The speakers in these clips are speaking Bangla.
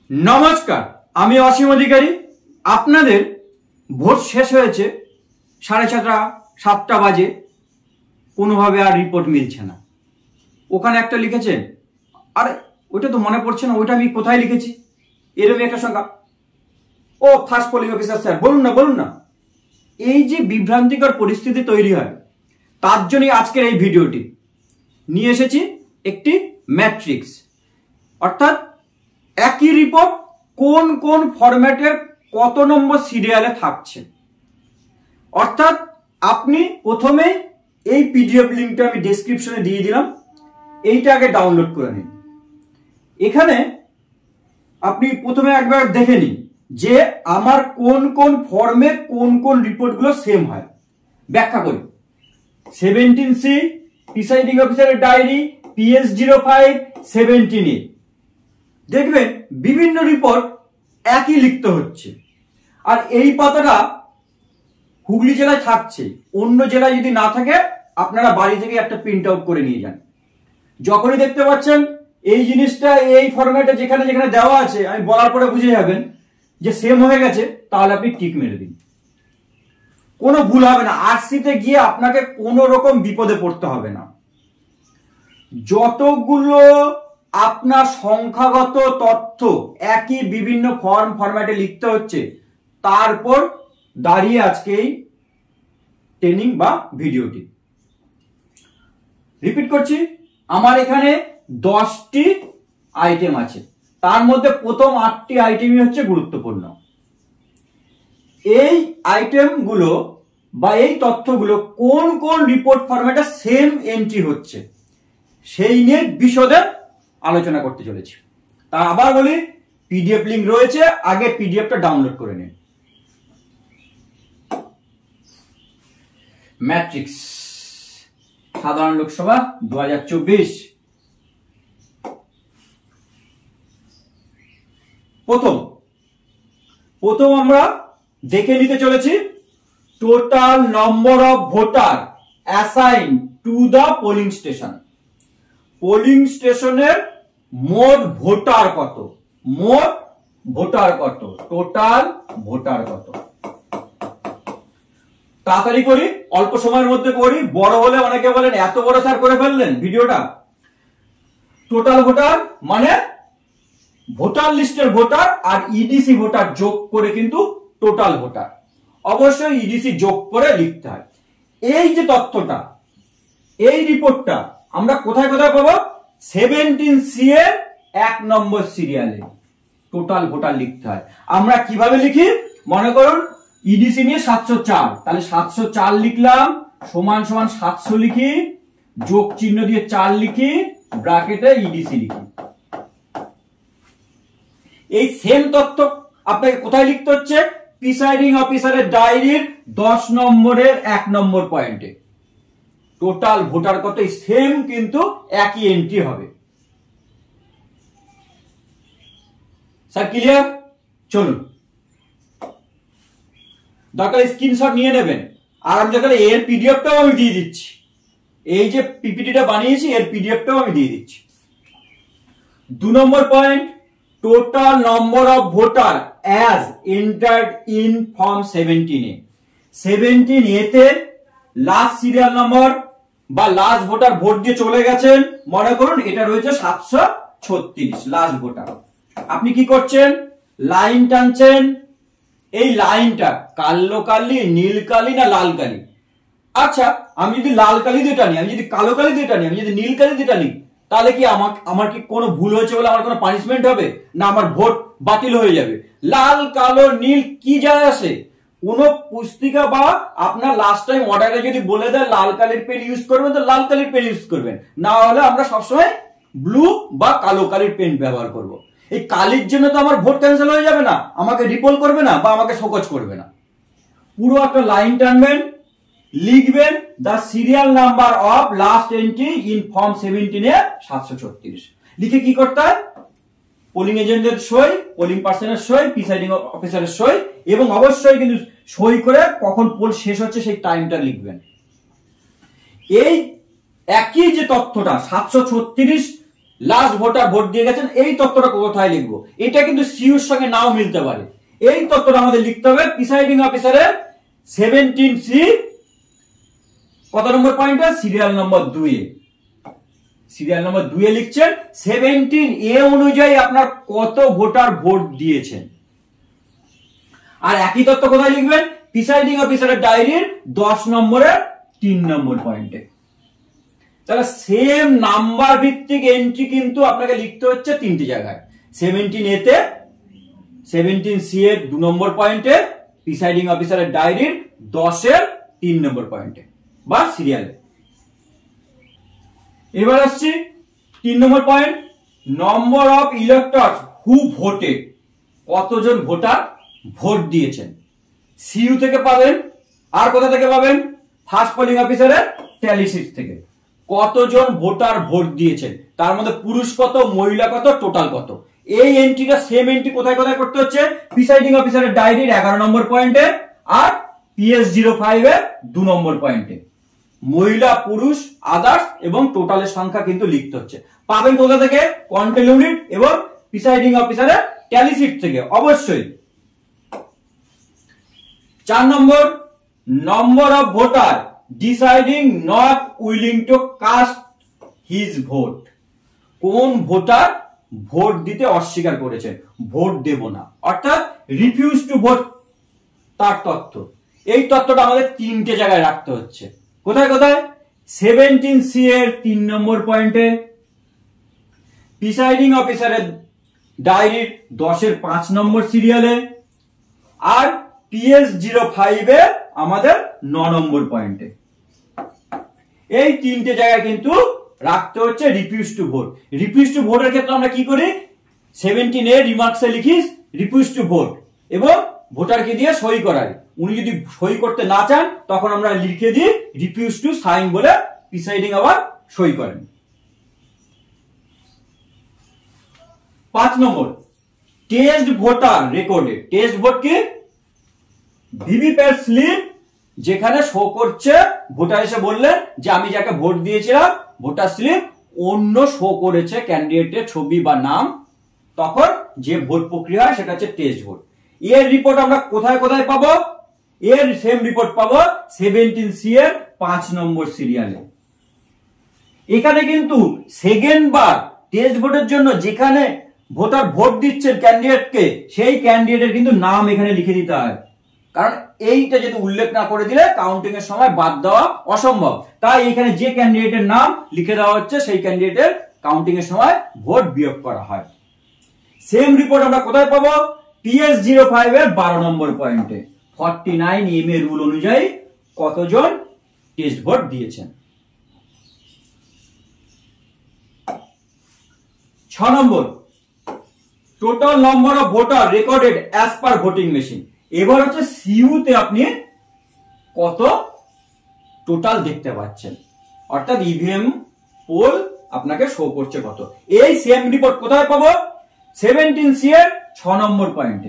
নমস্কার, আমি অসীম অধিকারী। আপনাদের ভোট শেষ হয়েছে, 6:30 7টা বাজে, কোনোভাবে আর রিপোর্ট মিলছে না। ওখানে একটা লিখেছেন, আরে ওইটা তো মনে পড়ছে না, ওইটা আমি কোথায় লিখেছি, এরকম একটা সংখ্যা। ও ফার্স্ট পোলিং অফিসার স্যার, বলুন না। এই যে বিভ্রান্তিকর পরিস্থিতি তৈরি হয়, তার জন্যই আজকের এই ভিডিওটি নিয়ে এসেছি। একটি ম্যাট্রিক্স, অর্থাৎ একই রিপোর্ট কোন কোন ফরম্যাটের কত নম্বর সিরিয়ালে থাকছে। অর্থাৎ আপনি প্রথমে এই পিডিএফ লিঙ্কটা আমি ডেসক্রিপশনে দিয়ে দিলাম, এইটা আগে ডাউনলোড করে নিন। এখানে আপনি প্রথমে একবার দেখে নিন যে আমার কোন কোন ফর্মে কোন কোন রিপোর্টগুলো সেম হয়। ব্যাখ্যা করি। 17C প্রিসাইডিং অফিসারের ডায়েরি, PS05 17A, দেখবেন বিভিন্ন রিপোর্ট একই লিখতে হচ্ছে। আর এই পাতাটা হুগলি জেলায় থাকছে, অন্য জেলায় যদি না থাকে আপনারা বাড়ি থেকে একটা প্রিন্ট আউট করে নিয়ে যান। যখনই দেখতে পাচ্ছেন এই জিনিসটা এই ফরম্যাটে যেখানে যেখানে দেওয়া আছে, আমি বলার পরে বুঝে যাবেন যে সেম হয়ে গেছে, তাহলে আপনি টিক মেরে দিন, কোনো ভুল হবে না। আরসিতে গিয়ে আপনাকে কোনো রকম বিপদে পড়তে হবে না। যতগুলো আপনার সংখ্যাগত তথ্য একই বিভিন্ন ফরম্যাটে লিখতে হচ্ছে, তারপর দাঁড়িয়ে আজকে এই ট্রেনিং বা ভিডিওটি। রিপিট করছি, আমার এখানে 10টি আইটেম আছে, তার মধ্যে প্রথম 8টি আইটেমই হচ্ছে গুরুত্বপূর্ণ। এই আইটেমগুলো বা এই তথ্যগুলো কোন কোন রিপোর্ট ফরম্যাটে সেম এন্ট্রি হচ্ছে, সেই নিয়ে বিশদে আলোচনা করতে চলেছি। তা আবার বলি, পিডিএফ লিংক রয়েছে, আগে পিডিএফটা ডাউনলোড করে নিন। ম্যাট্রিক্স সাধারণ লোকসভা 2024। প্রথম আমরা দেখে নিতে চলেছি total number of voter assign to the polling station. Polling স্টেশনের মোট ভোটার কত, টোটাল ভোটার কত। তাড়াতাড়ি করি, অল্প সময়ের মধ্যে করি, বড় হলে অনেকে বলেন এত বড় স্যার করে ফেললেন ভিডিওটা। টোটাল ভোটার মানে ভোটার লিস্টের ভোটার আর ইডিসি ভোটার যোগ করে কিন্তু টোটাল ভোটার। অবশ্যই ইডিসি যোগ করে লিখতে হয়। এই যে তথ্যটা, এই রিপোর্টটা আমরা কোথায় কোথায় পাবো? 17C এর 1 নম্বর সিরিয়ালে টোটাল ভোটার লিখতে হয়। আমরা কিভাবে লিখি? মনে করুন ইডিসি নিয়ে 704, তাহলে 704 লিখলাম, সমান সমান 700 লিখি, যোগ চিহ্ন দিয়ে 4 লিখি, ব্র্যাকেটে ইডিসি লিখি। এই সেম তথ্য আপনাকে কোথায় লিখতে হচ্ছে? প্রিসাইডিং অফিসারের ডায়েরির 10 নম্বরের 1 নম্বর পয়েন্টে টোটাল ভোটার কত, সেম কিন্তু একই এন্ট্রি হবে। Sir clear? চলুন, দরকার স্ক্রিনশট নিয়ে নেবেন। আর আমি দরকার এর পিডিএফটাও আমি দিয়ে দিচ্ছি, এই যে পিপিটিটা বানিয়েছি এর পিডিএফটাও আমি দিয়ে দিচ্ছি। 2 number point, total number of voter as entered in form 17A। 17A তে লাস্ট সিরিয়াল নম্বর বা লাস্ট ভোটার ভোট দিয়ে চলে গেছেন, মনে করুন এটা রয়েছে 736 লাস্ট ভোটার। আপনি কি করছেন? লাইন টানছেন। এই লাইনটা কালো কালি, নীল কালি না লাল কালি? আচ্ছা, আমি যদি লাল কালি দিয়ে টানি, আমি যদি কালো কালি দিয়ে টানি, আমি যদি নীল কালি দিয়ে টানি, তাহলে কি আমার কি কোনো ভুল হয়েছে বলে আমার কোনো পানিশমেন্ট হবে না আমার ভোট বাতিল হয়ে যাবে? লাল কালো নীল কি যায় আসে? কোন পুস্তিকা বা আপনার লাস্ট টাইম অর্ডারে যদি বলে দেয় লাল কালির পেন ইউজ করবেন, তো লাল কালির পেন ইউজ করবেন, না হলে আমরা সবসময় ব্লু বা কালো কালির পেন ব্যবহার করব। এই কালির জন্য তো আমার ভোট ক্যান্সেল হয়ে যাবে না, আমাকে রিপোল করবে না বা আমাকে শোকজ করবে না। পুরো একটা লাইন টানবেন, লিখবেন the serial number of last entry in form 17A 736। লিখে কি করতে হয়? পোলিং এজেন্টের সই, পোলিং পার্সনের সই, প্রিসাইডিং অফিসারের সই, এবং অবশ্যই কিন্তু সই করে কখন পোল শেষ হচ্ছে সেই টাইমটা লিখবেন। এই একই যে তথ্যটা 736 লাস্ট ভোটার ভোট দিয়ে গেছেন, এই তথ্যটা কোথায় লিখবো? এটা কিন্তু সিইউর সঙ্গে নাও মিলতে পারে। এই তথ্যটা আমাদের লিখতে হবে প্রিসাইডিং অফিসারের 17C কত নম্বর পয়েন্টে? সিরিয়াল নম্বর 2 এ। সিরিয়াল নম্বর 2 এ লিখছেন 17A অনুযায়ী আপনার কত ভোটার ভোট দিয়েছেন। আর একই তথ্য কোথায় লিখবেন? প্রিসাইডিং অফিসারের ডায়েরির 10 নম্বরের 3 নম্বর পয়েন্টে। তাহলে সেম নাম্বার ভিত্তিক এন্ট্রি কিন্তু আপনাকে লিখতে হচ্ছে 3টে জায়গায়। 17A তে, 17C এর 2 নম্বর পয়েন্টে, প্রিসাইডিং অফিসারের ডায়েরির 10 এর 3 নম্বর পয়েন্টে বা সিরিয়ালে। এবার আসছি 3 number point, number of electors who voted. কতজন ভোটার ভোট দিয়েছেন। সিইউ থেকে পাবেন, আর কোথা থেকে পাবেন? ফার্স্ট পোলিং অফিসারের ট্যালি শিট থেকে। কতজন ভোটার ভোট দিয়েছেন, তার মধ্যে পুরুষ কত, মহিলা কত, টোটাল কত। এই এন্ট্রিটা সেম এন্ট্রি কোথায় কোথায় করতে হচ্ছে? প্রিসাইডিং অফিসারের ডায়েরির 11 নম্বর পয়েন্টে আর PS05 এর 2 নম্বর পয়েন্টে। মহিলা, পুরুষ, আদার্স এবং টোটালের সংখ্যা কিন্তু লিখতে হচ্ছে। পাবেন কোথা থেকে? কন্ট্রোল ইউনিট এবং প্রিসাইডিং অফিসারের ট্যালি শিট থেকে অবশ্যই। 4 number, number of voter deciding not willing to cast his vote. কোন ভোটার ভোট দিতে অস্বীকার করেছেন, ভোট দেব না, অর্থাৎ রিফিউজ টু ভোট, তার তথ্য। এই তথ্যটা আমাদের 3টে জায়গায় রাখতে হচ্ছে। কোথায় কোথায়? 17C এর 3 নম্বর পয়েন্টে, প্রিসাইডিং অফিসারের ডায়েরির 10 এর 5 নম্বর সিরিয়ালে আর PS05 এর আমাদের 9 নম্বর পয়েন্টে। এই 3টে জায়গায় কিন্তু রাখতে হচ্ছে refuse to vote. Refuse to ভোটের ক্ষেত্রে আমরা কি করি? 17A রিমার্কসে লিখি রিফিউজ টু ভোট এবং ভোটারকে দিয়ে সই করাই। উনি যদি সই করতে না চান তখন আমরা লিখে দিই রিফিউজ টু সাইন বলে, প্রিসাইডিং আবার সই করেন। 5 নম্বর, test voter recorded. Test vote কি? ভিভিপ্যাট স্লিপ যেখানে শো করছে, ভোটার এসে বললেন যে আমি যাকে ভোট দিয়েছিলাম, ভোটার স্লিপ অন্য শো করেছে ক্যান্ডিডেটের ছবি বা নাম, তখন যে ভোট প্রক্রিয়া হয় সেটা হচ্ছে টেস্ট ভোট। এর রিপোর্ট আমরা কোথায় কোথায় পাবো? এর সেম রিপোর্ট পাবো 17C এর 5 নম্বর সিরিয়ালে। এখানে কিন্তু সেকেন্ড বার টেস্ট ভোটের জন্য যেখানে ভোটার ভোট দিচ্ছেন ক্যান্ডিডেটকে, সেই ক্যান্ডিডেটের কিন্তু নাম এখানে লিখে দিতে হয়, কারণ এইটা যদি উল্লেখ না করে দিলে কাউন্টিং এর সময় বাদ দেওয়া অসম্ভব। তাই এখানে যে ক্যান্ডিডেটের নাম লিখে দেওয়া হচ্ছে সেই ক্যান্ডিডেটের কাউন্টিং এর সময় ভোট বিয়োগ করা হয়। সেম রিপোর্ট আমরা কোথায় পাবো? PS05 এর 12 নম্বর পয়েন্টে 49M এর রুল অনুযায়ী কতজন টেস্ট ভোট দিয়েছেন। 6 number, total number of voter recorded as per voting machine. এবার হচ্ছে সিইউ তে আপনি কত টোটাল দেখতে পাচ্ছেন, অর্থাৎ ইভিএম পোল আপনাকে শো করছে কত। এই সেম রিপোর্ট কোথায় পাবো? 17C এর 6 নম্বর পয়েন্টে।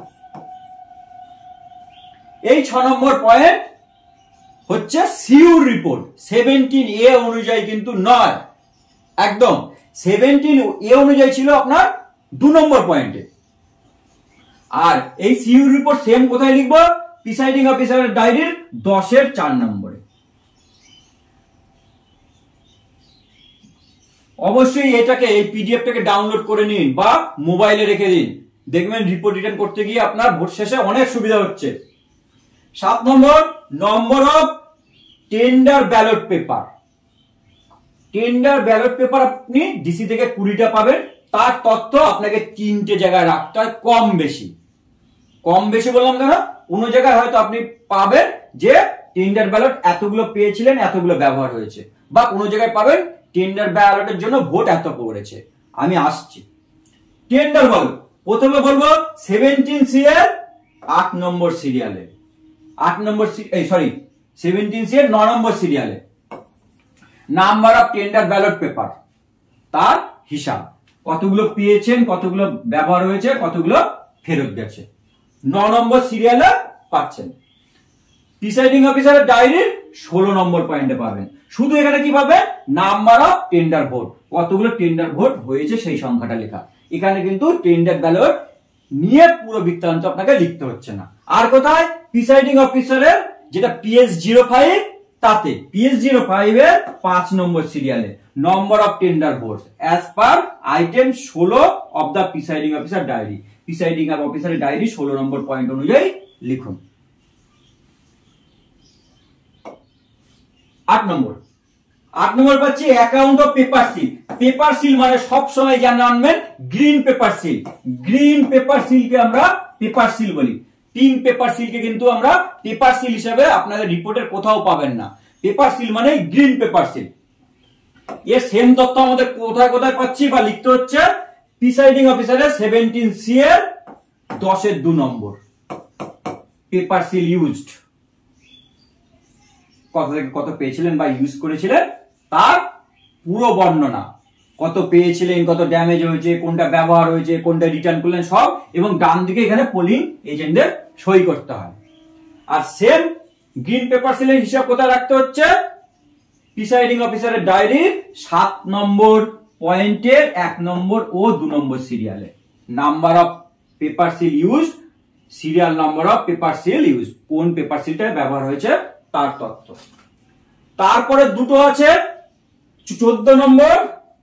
এই 6 নম্বর পয়েন্ট হচ্ছে সিইউর রিপোর্ট, 17A অনুযায়ী কিন্তু নয়। একদম 17A অনুযায়ী ছিল আপনার 2 নম্বর পয়েন্টে। আর এই সিইউ রিপোর্ট সেম কোথায় লিখবো? প্রিসাইডিং অফিসারের ডায়েরির 10 এর 4 নম্বরে। অবশ্যই এটাকে, এই পিডিএফটাকে ডাউনলোড করে নিন বা মোবাইলে রেখে দিন, দেখবেন রিপোর্ট রিটার্ন করতে গিয়ে আপনার ভোট শেষে অনেক সুবিধা হচ্ছে। 7 number, number of tender ballot paper. Tender ballot paper আপনি ডিসি থেকে 20টা পাবেন, তার তথ্য আপনাকে 3টে জায়গায় রাখতে হয়, কম বেশি। কম বেশি বললাম কেন? কোন জায়গায় হয়তো আপনি পাবেন যে টেন্ডার ব্যালট এতগুলো পেয়েছিলেন, এতগুলো ব্যবহার হয়েছে, বা কোন জায়গায় পাবেন টেন্ডার ব্যালটের জন্য ভোট এত পড়েছে। আমি আসছি টেন্ডার ব্যালট। প্রথমে বলবো 17C এর 8 নম্বর সিরিয়ালে, 17C এর 9 নম্বর সিরিয়ালে number of tender ballot paper, তার হিসাব, কতগুলো পেয়েছেন, কতগুলো ব্যবহার হয়েছে, কতগুলো ফেরত গেছে, 9 নম্বর সিরিয়ালে পাচ্ছেন। প্রিসাইডিং অফিসারের ডায়েরির 16 নম্বর পয়েন্টে পাবেন। শুধু এখানে কি পাবেন? নাম্বার অফ টেন্ডার ভোট, কতগুলো টেন্ডার ভোট হয়েছে সেই সংখ্যাটা লেখা। এখানে কিন্তু টেন্ডার ব্যালট নিয়ে পুরো বৃত্তান্ত আপনাকে লিখতে হচ্ছে না। আর কোথায় প্রিসাইডিং অফিসারের যেটা PS05 তাতে PS05 এর 5 নম্বর সিরিয়ালে number of tender votes as per item 16 of the presiding officer diary, presiding অফিসারের ডায়েরি 16 নম্বর পয়েন্ট অনুযায়ী লিখুন। 8 নম্বর পাচ্ছি account of paper seal. Paper seal মানে সব সময় জানবেন green paper seal. Green paper সিলকে আমরা পেপার সিল বলি। পিঙ্ক পেপার সিলকে কিন্তু আমরা পেপার সিল হিসেবে আপনাদের রিপোর্টের কোথাও পাবেন না। পেপার সিল মানে গ্রিন পেপার সিল। এর সেম তথ্য আমাদের কোথায় কোথায় পাচ্ছি বা লিখতে হচ্ছে প্রিসাইডিং অফিসারের 17C এর 10-2 নম্বর পেপার সিল ইউজড, কত থেকে কত পেয়েছিলেন বা ইউজ করেছিলেন তার পুরো বর্ণনা, কত পেয়েছিলেন, কত ড্যামেজ হয়েছে, কোনটা ব্যবহার হয়েছে, কোনটা রিটার্ন করলেন সব, এবং ডান দিকে এখানে পোলিং এজেন্টদের সই করতে হয়। আর সেম গ্রিন পেপার সিলের হিসাব কোথায় রাখতে হচ্ছে প্রিসাইডিং অফিসারের ডায়েরির 7 নম্বর পয়েন্টের 1 নম্বর ও 2 নম্বর সিরিয়ালে number of paper seal use, serial number of paper seal use, কোন পেপার সিলটা ব্যবহার হয়েছে তার তথ্য। তারপরে দুটো আছে 14 নম্বর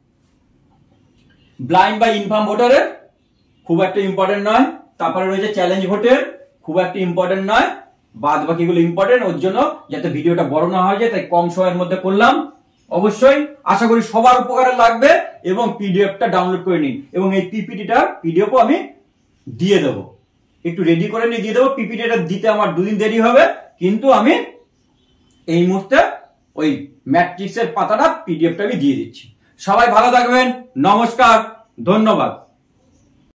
ব্লাইন্ড বা ইনফার্ম ভোটারের, খুব একটা ইম্পর্টেন্ট নয়। তারপরে রয়েছে চ্যালেঞ্জ ভোটের, খুব একটা ইম্পর্টেন্ট নয়। বাদ বাকিগুলো ইম্পর্টেন্ট, ওর জন্য যাতে ভিডিওটা বড় না হয়ে যায় তাই কম সময়ের মধ্যে করলাম। অবশ্যই আশা করি সবার উপকারে লাগবে এবং পিডিএফটা ডাউনলোড করে নিন, এবং এই পিপিটিটা পিডিএফও আমি দিয়ে দেবো, একটু রেডি করে নিয়ে দিয়ে দেবো। পিপিটিটা দিতে আমার 2 দিন দেরি হবে, কিন্তু আমি এই মুহূর্তে ওই ম্যাট্রিক্সের পাতাটা পিডিএফটা আমি দিয়ে দিচ্ছি। সবাই ভালো থাকবেন, নমস্কার, ধন্যবাদ।